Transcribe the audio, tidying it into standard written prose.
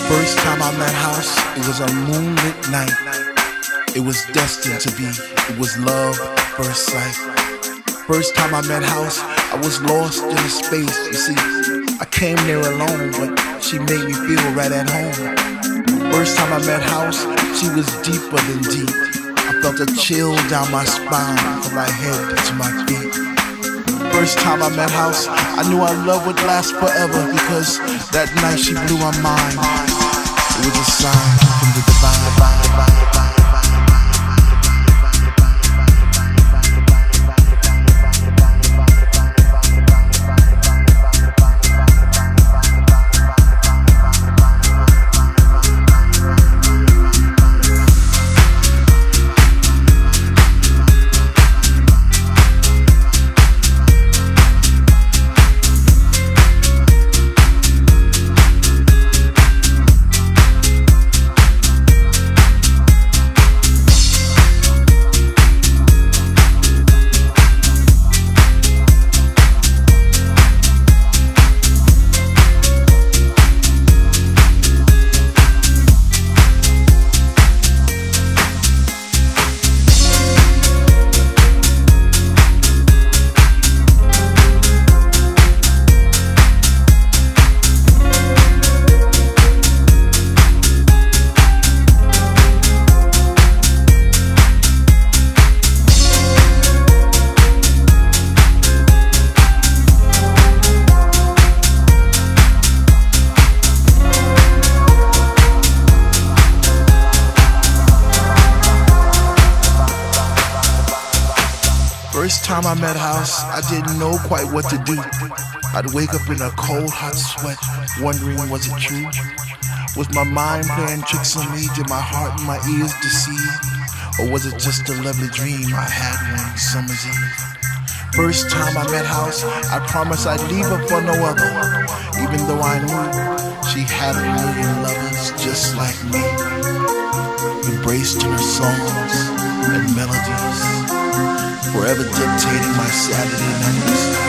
First time I met House, it was a moonlit night. It was destined to be, it was love at first sight. First time I met House, I was lost in a space. You see, I came there alone, but she made me feel right at home. First time I met House, she was deeper than deep. I felt a chill down my spine from my head to my feet. First time I met House, I knew our love would last forever, because that night she blew my mind. It was a sign from the divine. First time I met House, I didn't know quite what to do. I'd wake up in a cold, hot sweat, wondering was it true? Was my mind playing tricks on me? Did my heart and my ears deceive? Or was it just a lovely dream I had one summer's eve? First time I met House, I promised I'd leave her for no other, even though I knew she had a million lovers just like me, embraced in her songs and melodies, forever dictating my Saturday nights.